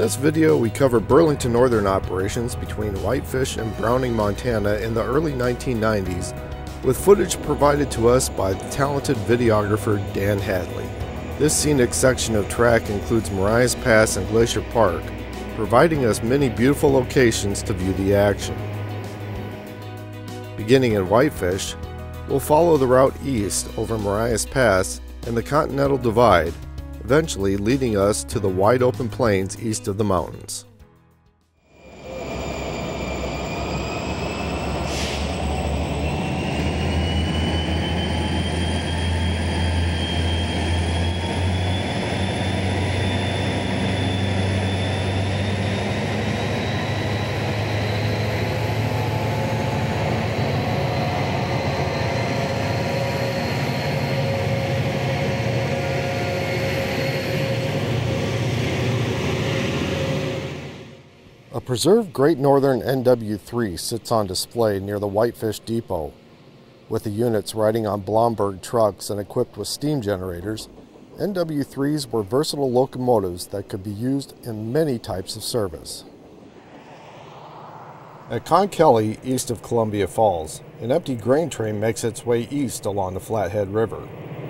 this video, we cover Burlington Northern operations between Whitefish and Browning, Montana in the early 1990s, with footage provided to us by the talented videographer Dan Hadley. This scenic section of track includes Marias Pass and Glacier Park, providing us many beautiful locations to view the action. Beginning in Whitefish, we'll follow the route east over Marias Pass and the Continental Divide, eventually leading us to the wide open plains east of the mountains. A preserved Great Northern NW3 sits on display near the Whitefish Depot. With the units riding on Blomberg trucks and equipped with steam generators, NW3s were versatile locomotives that could be used in many types of service. At Con Kelly, east of Columbia Falls, an empty grain train makes its way east along the Flathead River.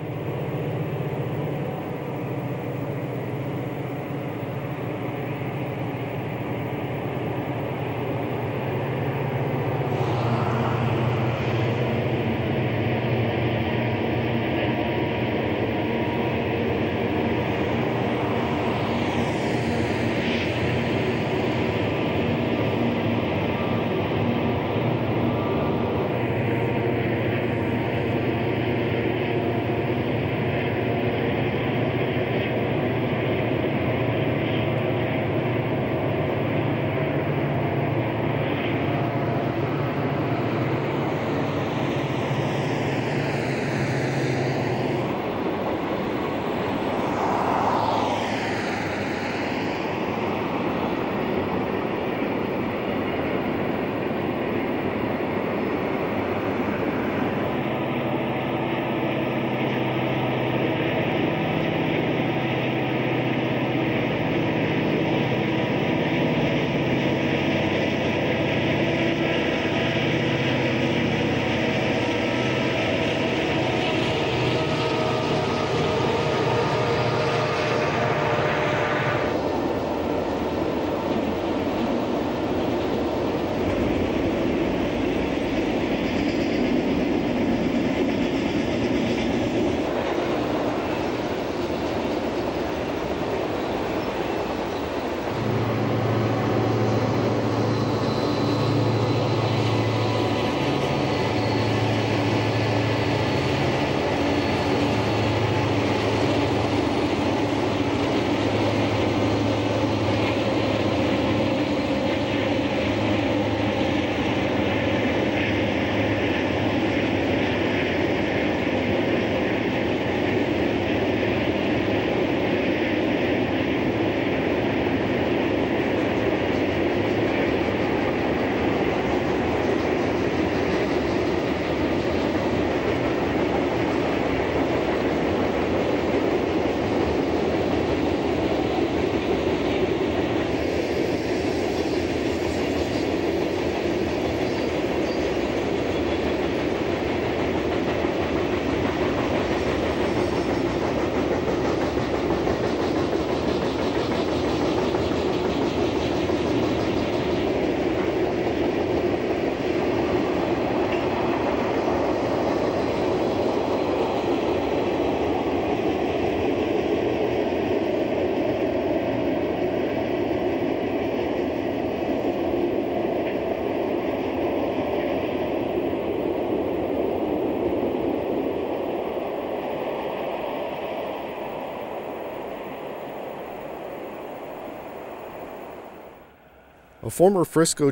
A former Frisco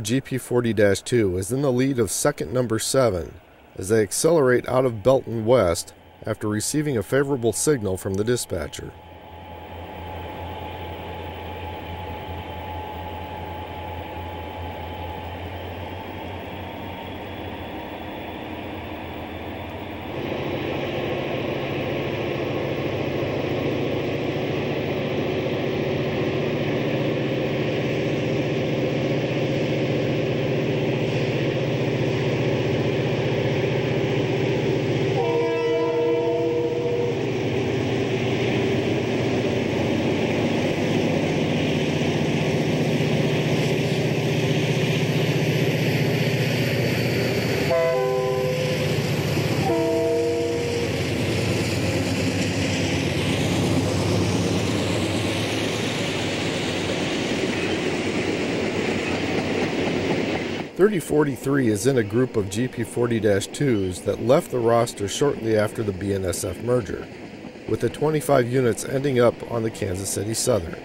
GP40-2 is in the lead of second number 7 as they accelerate out of Belton West after receiving a favorable signal from the dispatcher. 3043 is in a group of GP40-2s that left the roster shortly after the BNSF merger, with the 25 units ending up on the Kansas City Southern.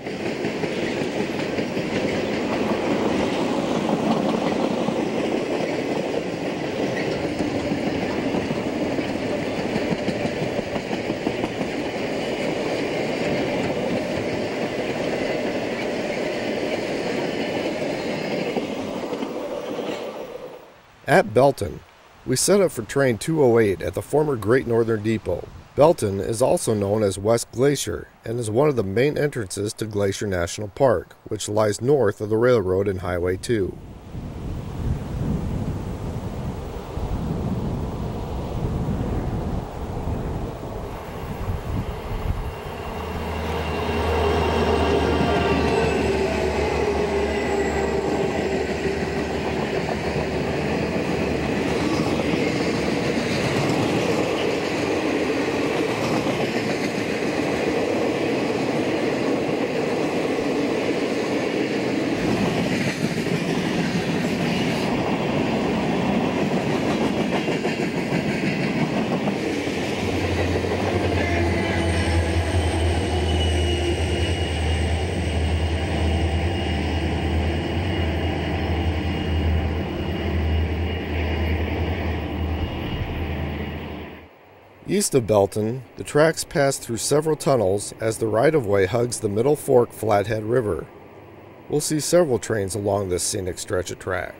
At Belton, we set up for train 208 at the former Great Northern Depot. Belton is also known as West Glacier and is one of the main entrances to Glacier National Park, which lies north of the railroad and Highway 2. East of Belton, the tracks pass through several tunnels as the right-of-way hugs the Middle Fork Flathead River. We'll see several trains along this scenic stretch of track.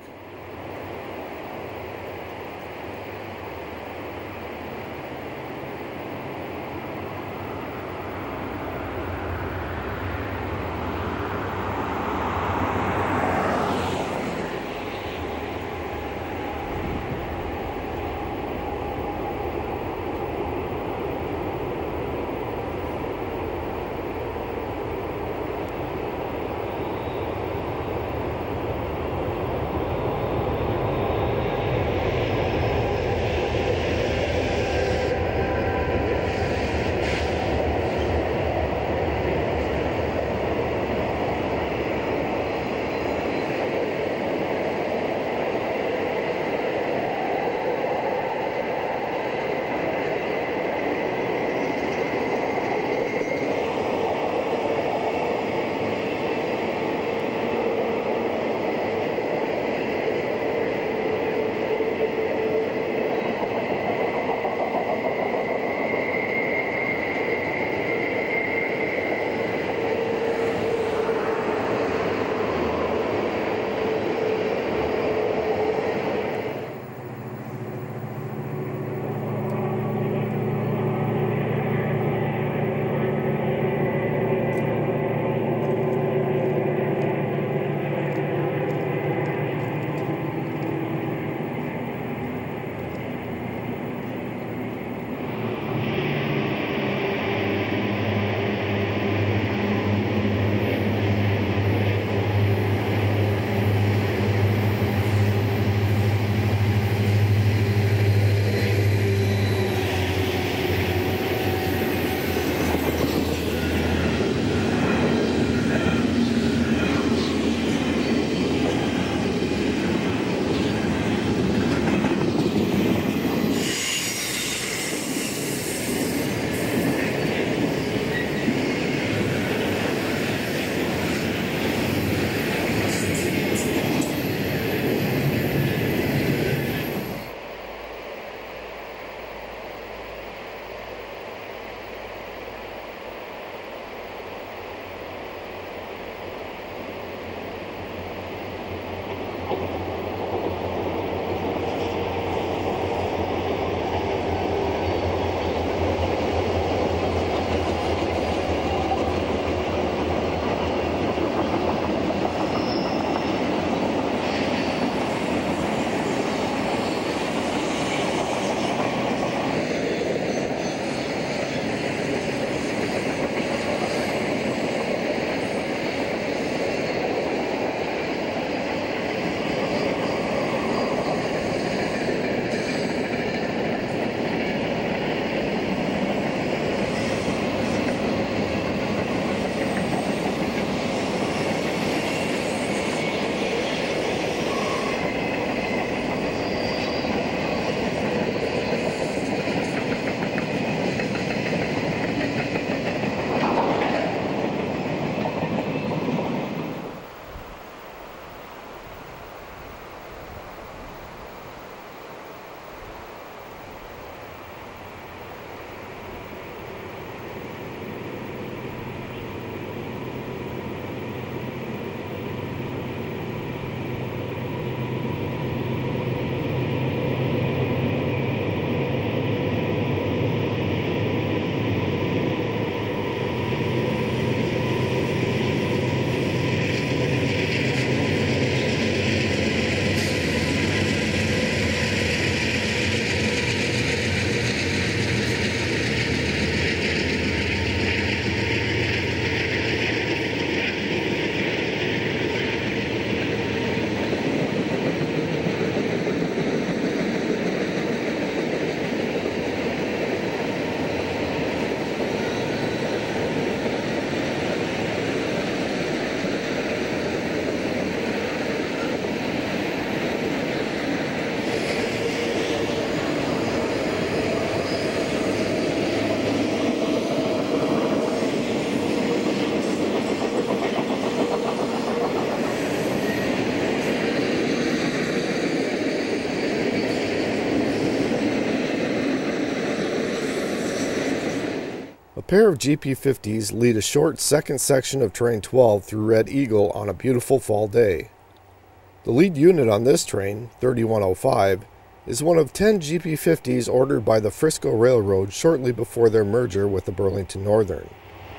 pair of GP50s lead a short second section of train 12 through Red Eagle on a beautiful fall day. The lead unit on this train, 3105, is one of 10 GP50s ordered by the Frisco Railroad shortly before their merger with the Burlington Northern.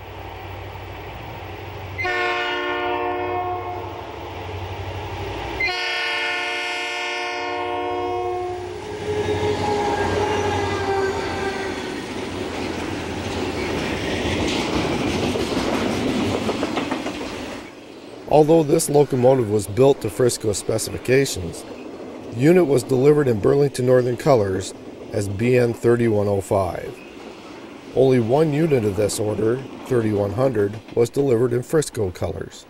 Although this locomotive was built to Frisco specifications, the unit was delivered in Burlington Northern colors as BN 3105. Only one unit of this order, 3100, was delivered in Frisco colors.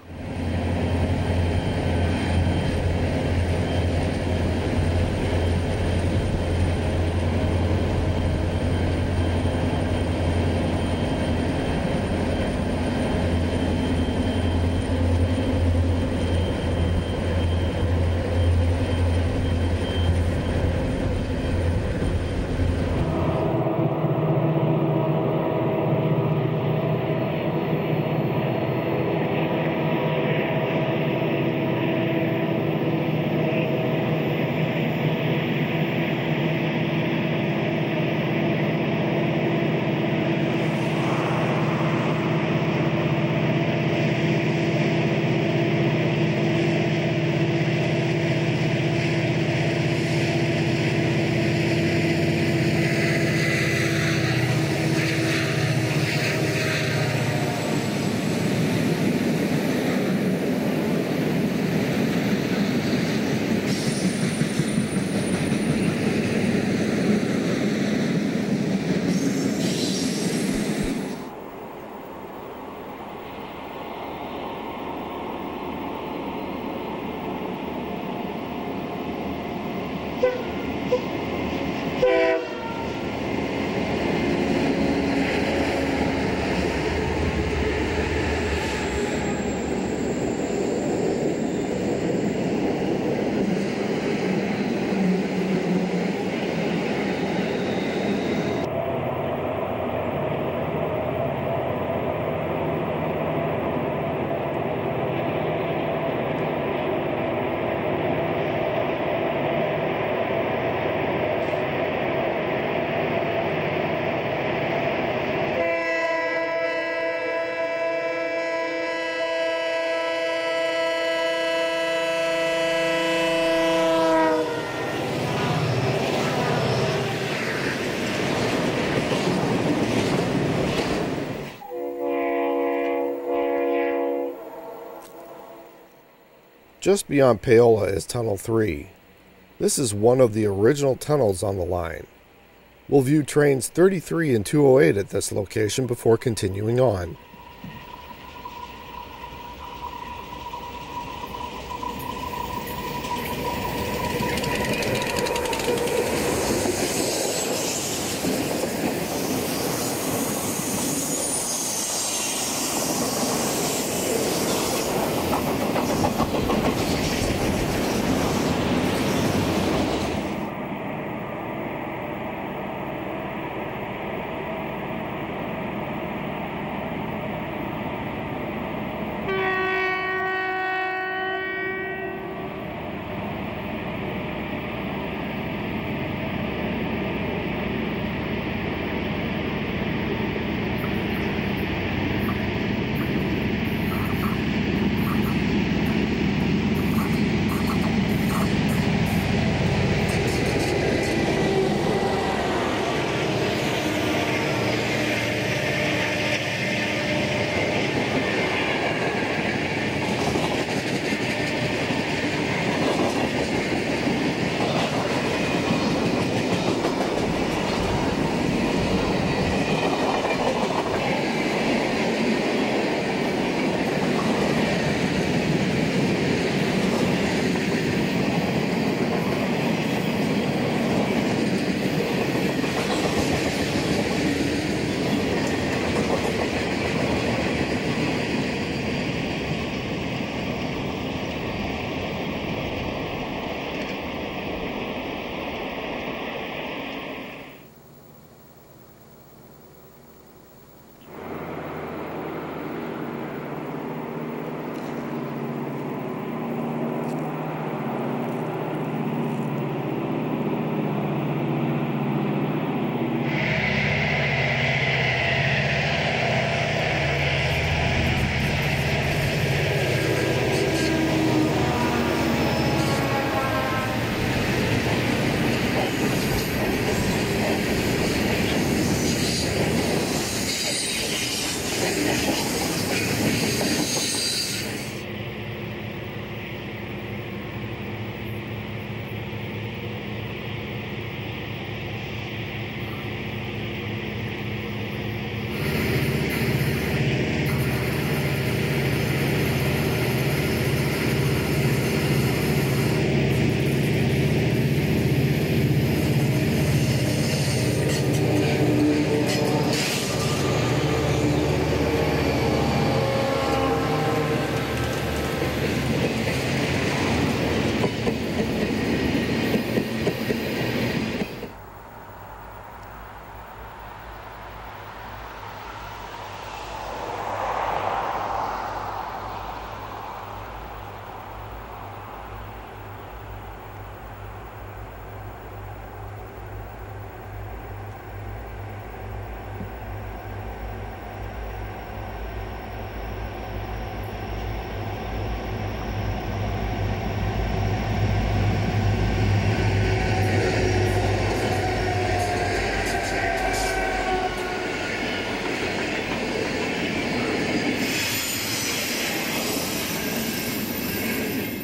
Just beyond Paola is Tunnel 3. This is one of the original tunnels on the line. We'll view trains 33 and 208 at this location before continuing on.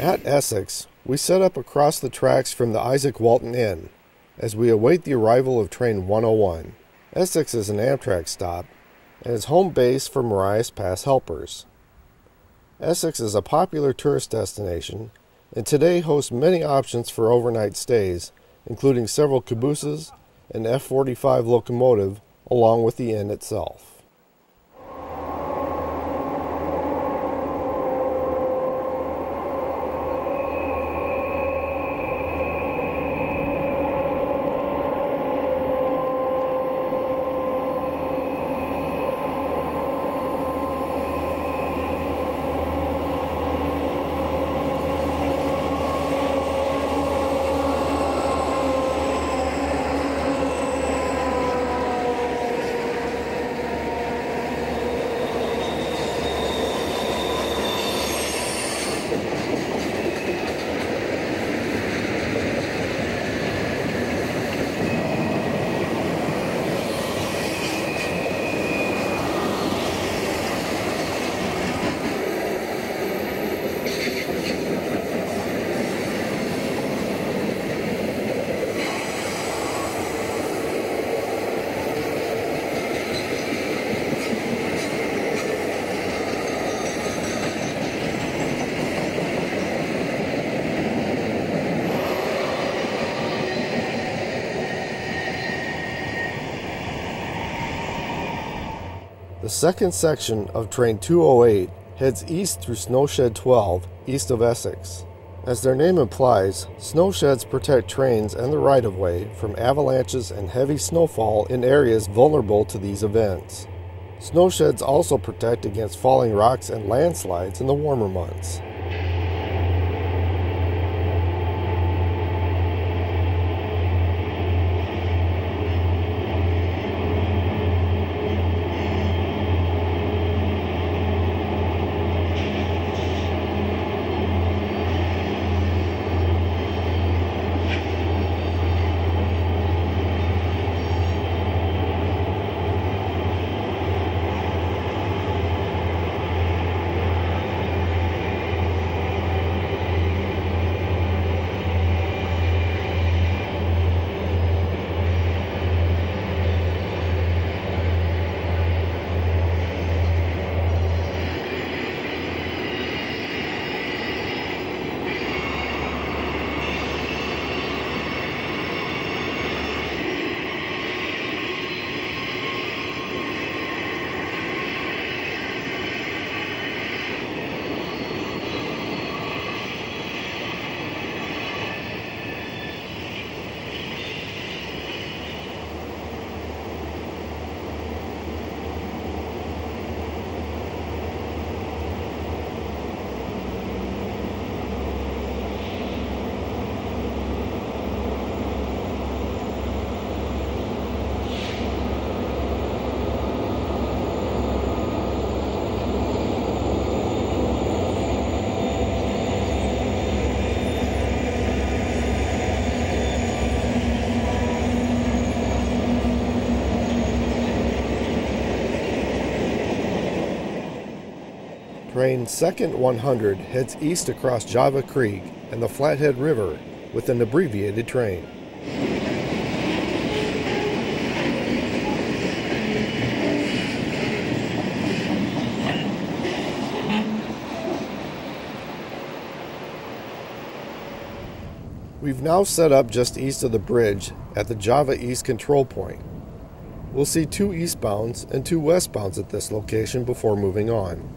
At Essex, we set up across the tracks from the Isaac Walton Inn as we await the arrival of Train 101. Essex is an Amtrak stop and is home base for Marias Pass helpers. Essex is a popular tourist destination and today hosts many options for overnight stays, including several cabooses, an F45 locomotive, along with the inn itself. The second section of Train 208 heads east through Snowshed 12, east of Essex. As their name implies, snowsheds protect trains and the right-of-way from avalanches and heavy snowfall in areas vulnerable to these events. Snowsheds also protect against falling rocks and landslides in the warmer months. Train Second 100 heads east across Java Creek and the Flathead River with an abbreviated train. We've now set up just east of the bridge at the Java East control point. We'll see 2 eastbounds and 2 westbounds at this location before moving on.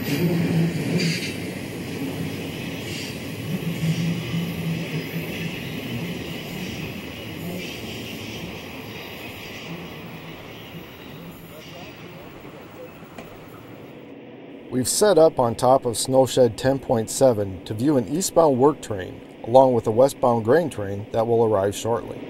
We've set up on top of Snowshed 10.7 to view an eastbound work train, along with a westbound grain train that will arrive shortly.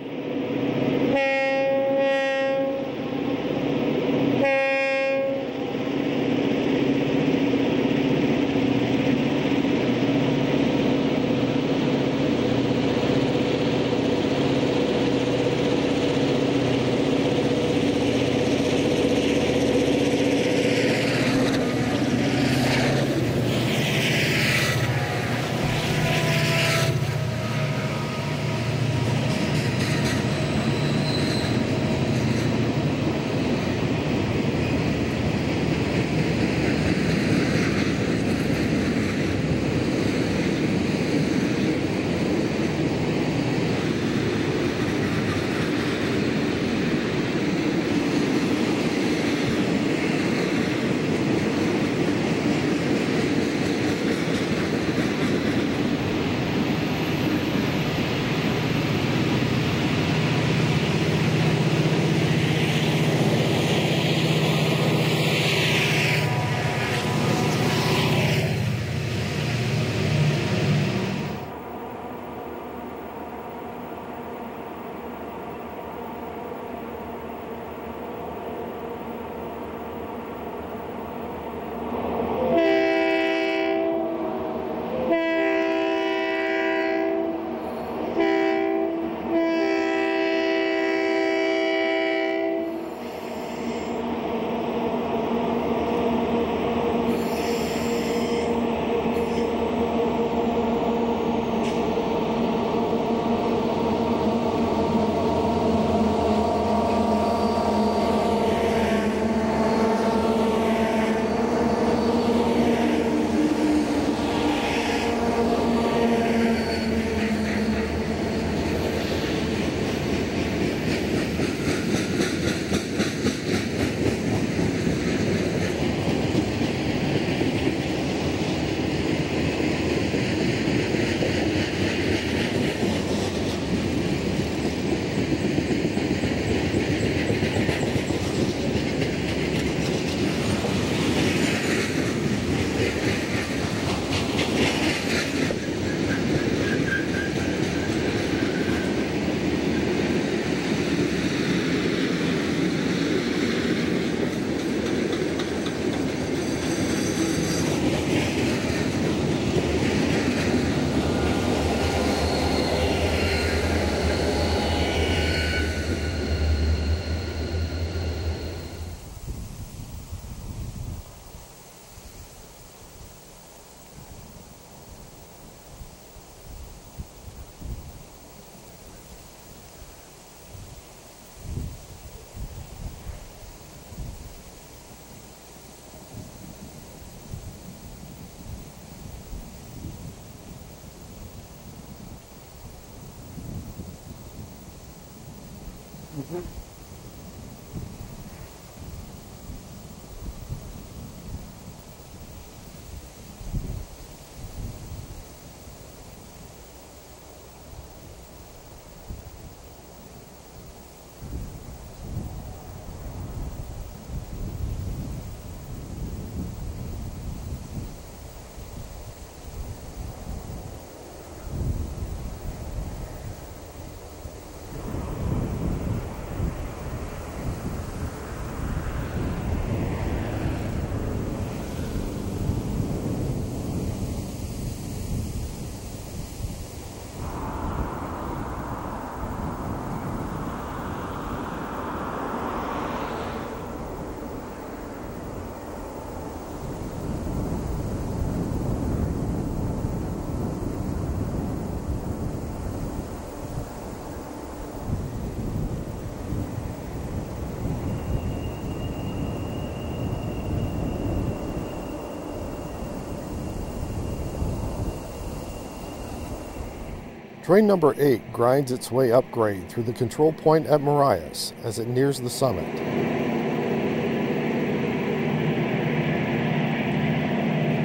Train number 8 grinds its way upgrade through the control point at Marias as it nears the summit.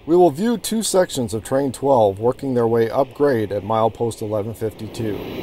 We will view two sections of Train 12 working their way up grade at milepost 1152.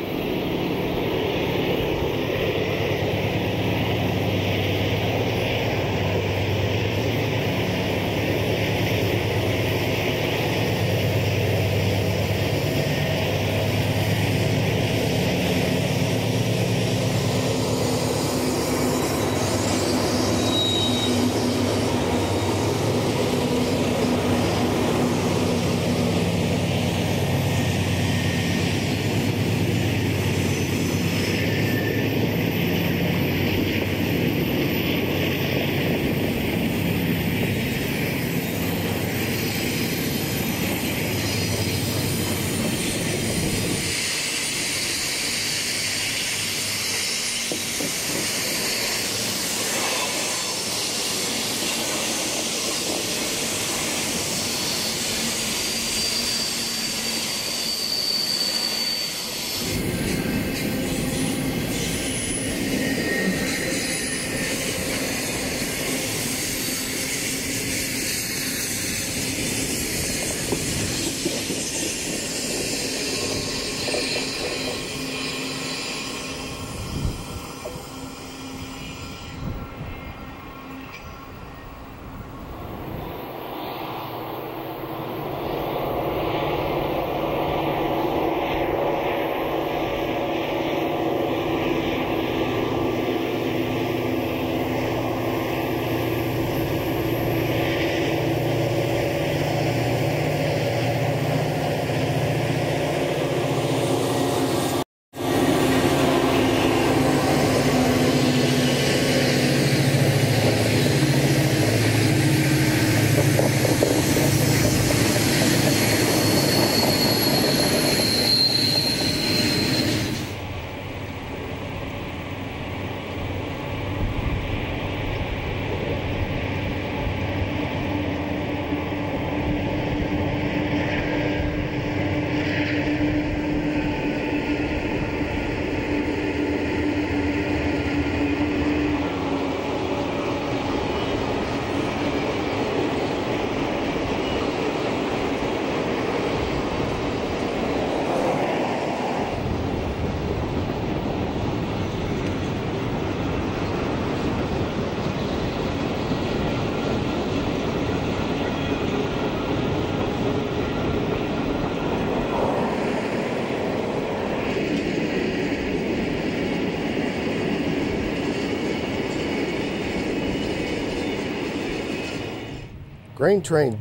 Grain Train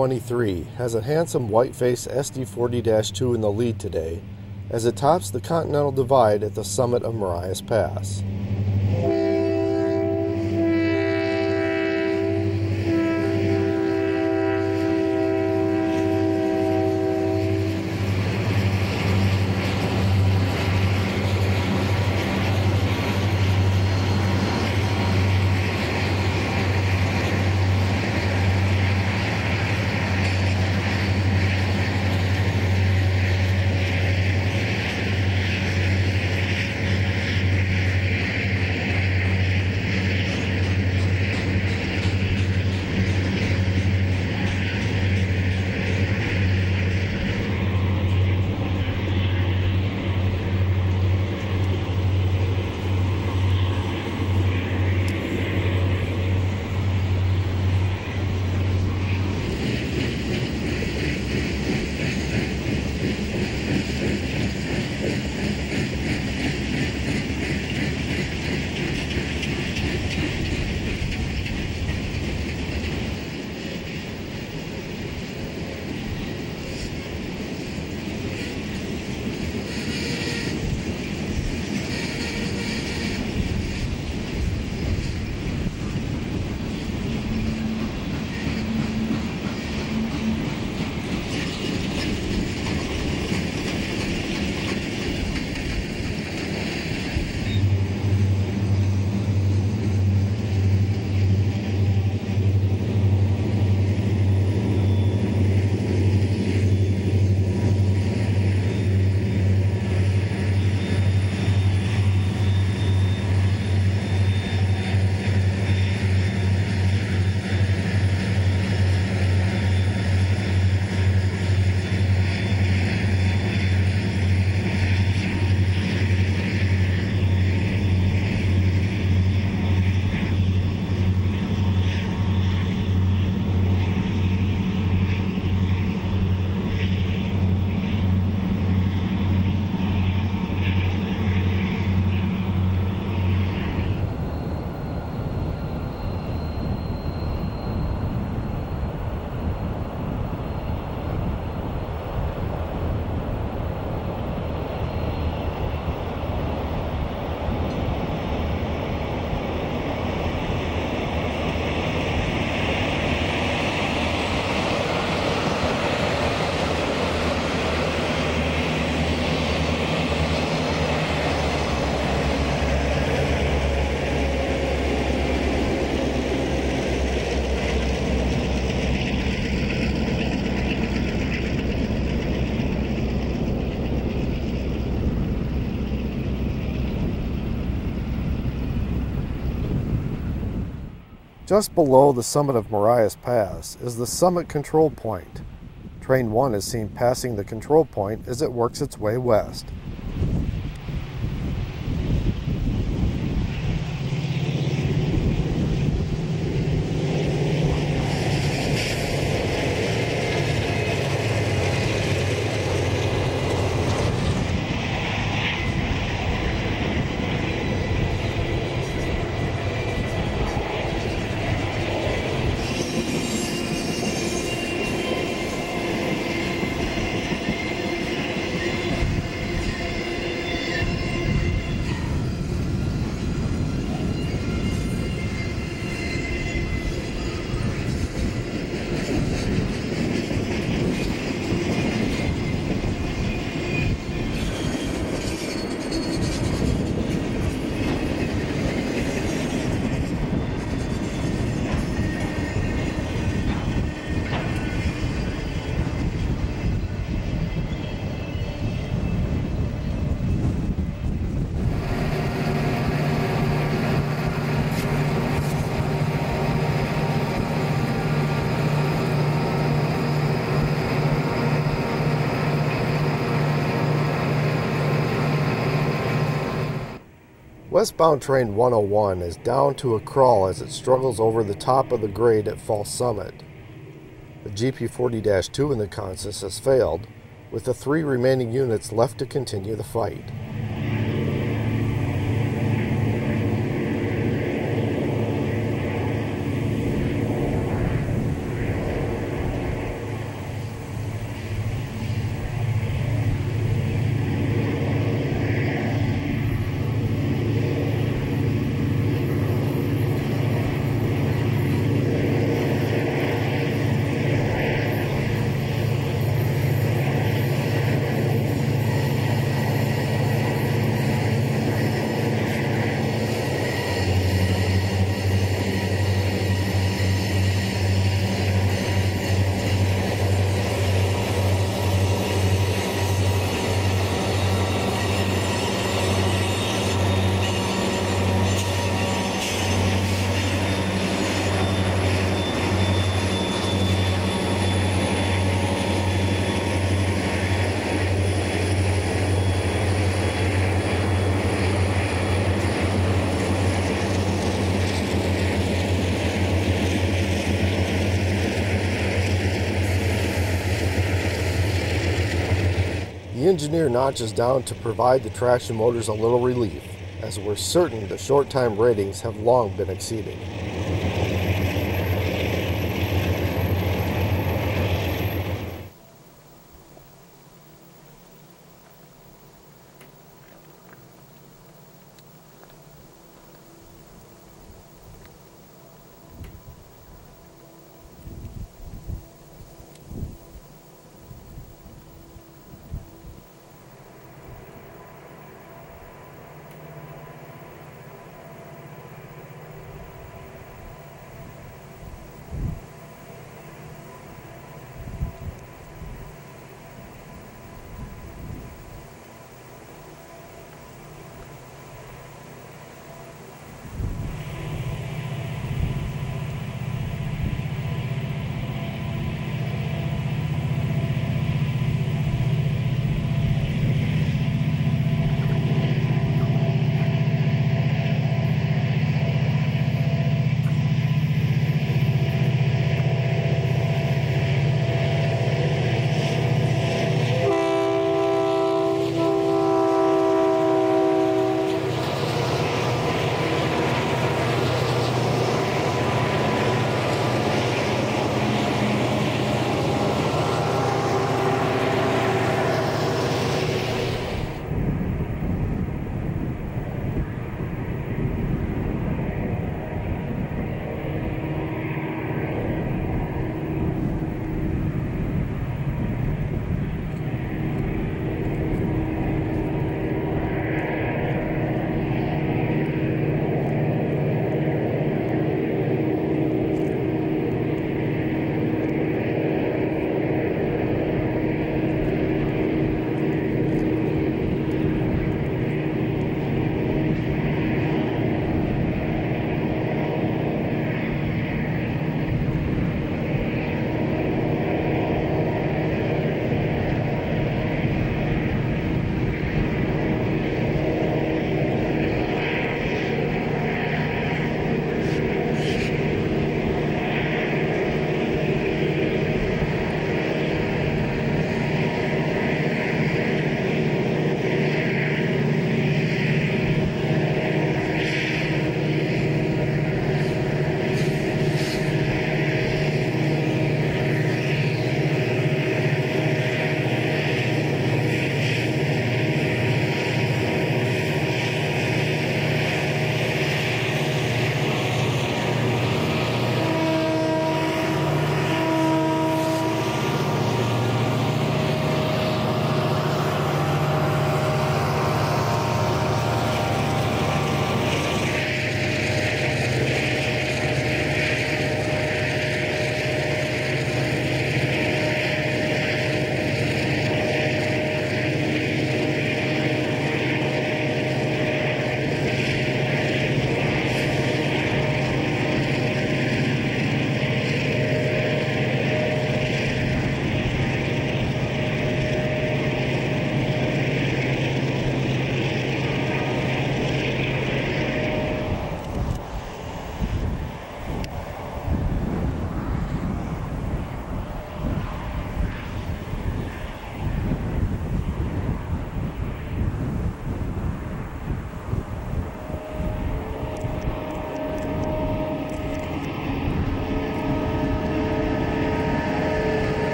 G23 has a handsome Whitefish SD40-2 in the lead today as it tops the Continental Divide at the summit of Marias Pass. Just below the summit of Marias Pass is the summit control point. Train 1 is seen passing the control point as it works its way west. Westbound train 101 is down to a crawl as it struggles over the top of the grade at False Summit. The GP40-2 in the consist has failed, with the 3 remaining units left to continue the fight. The engineer notches down to provide the traction motors a little relief, as we're certain the short time ratings have long been exceeded.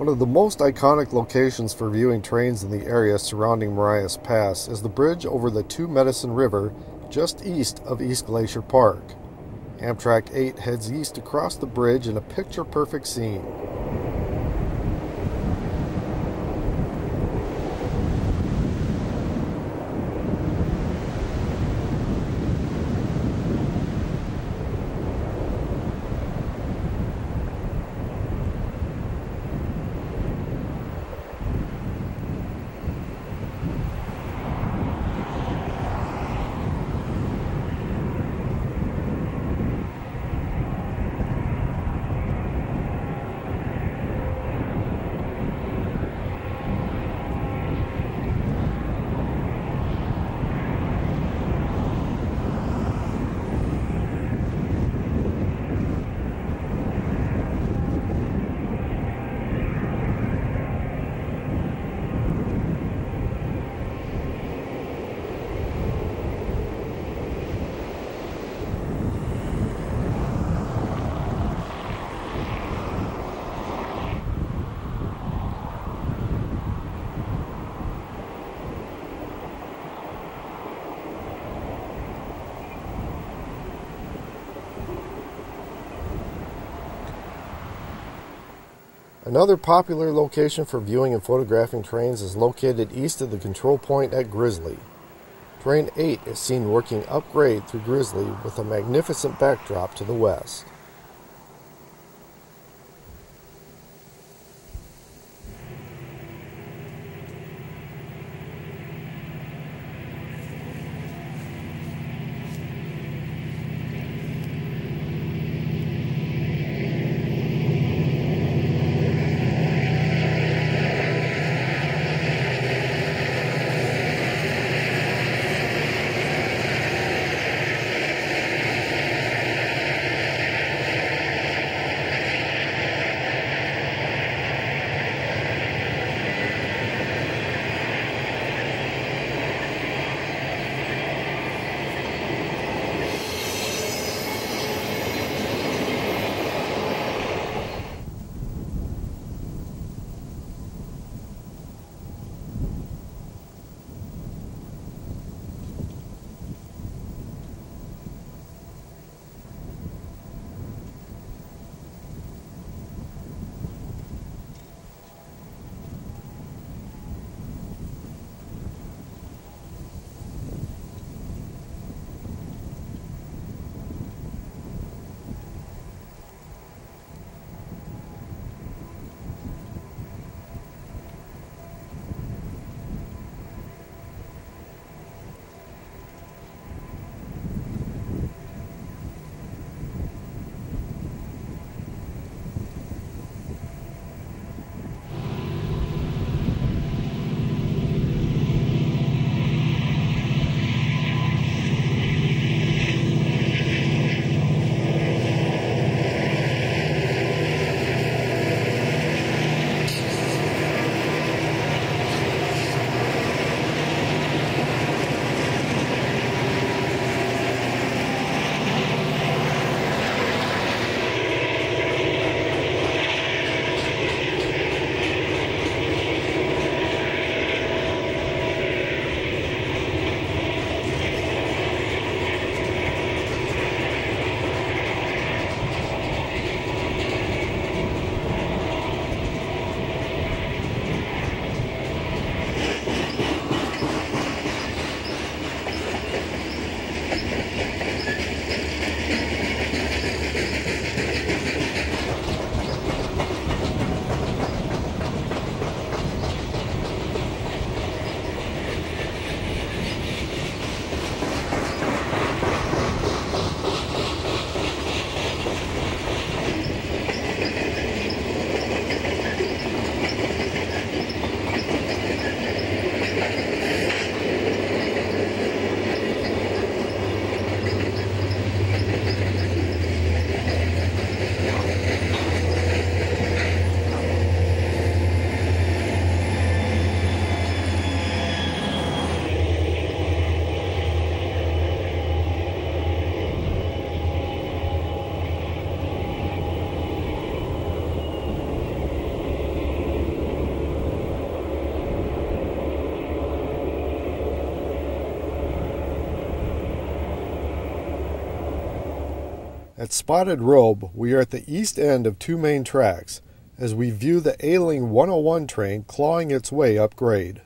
One of the most iconic locations for viewing trains in the area surrounding Marias Pass is the bridge over the Two Medicine River just east of East Glacier Park. Amtrak 8 heads east across the bridge in a picture-perfect scene. Another popular location for viewing and photographing trains is located east of the control point at Grizzly. Train 8 is seen working upgrade through Grizzly with a magnificent backdrop to the west. At Spotted Robe, we are at the east end of two main tracks as we view the ailing 101 train clawing its way up grade.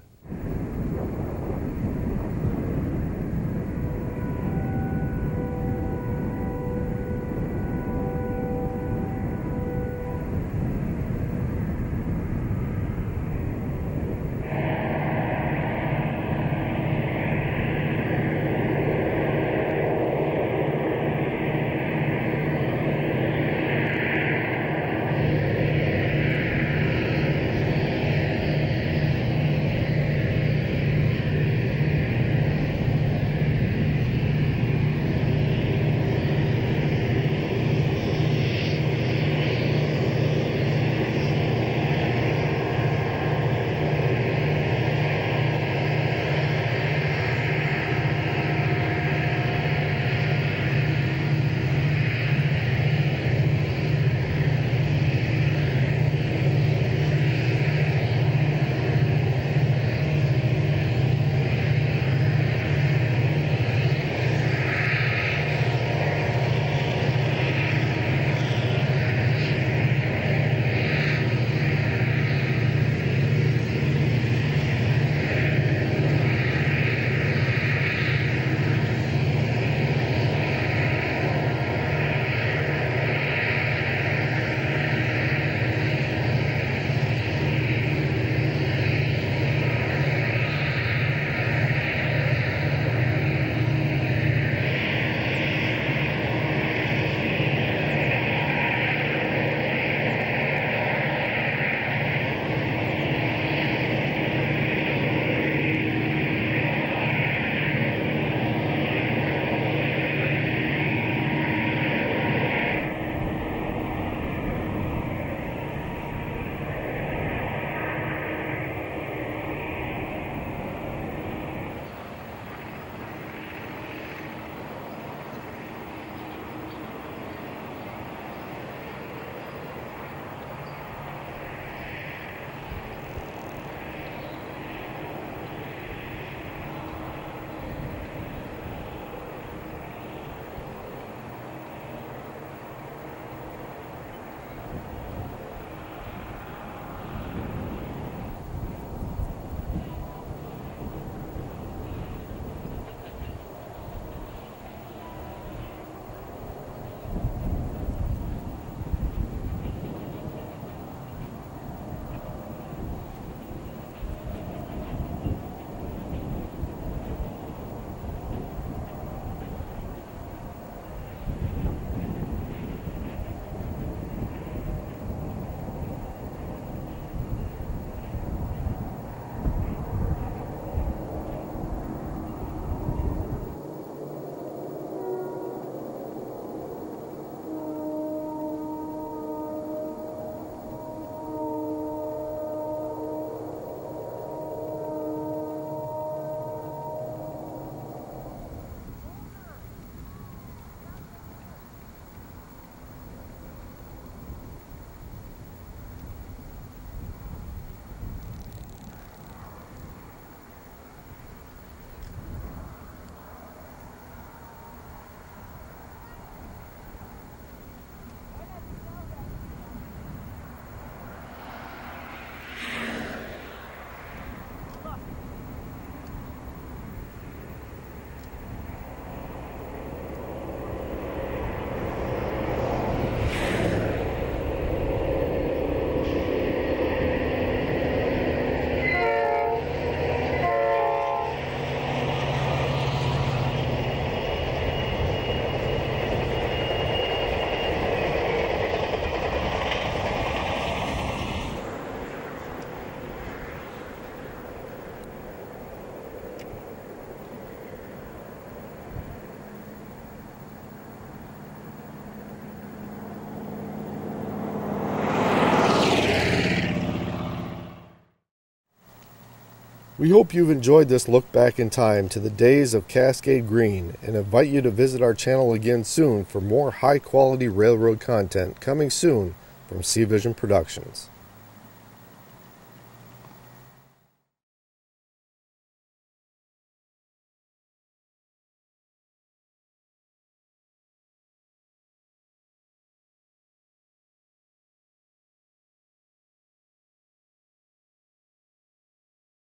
We hope you've enjoyed this look back in time to the days of Cascade Green and invite you to visit our channel again soon for more high-quality railroad content coming soon from C Vision Productions.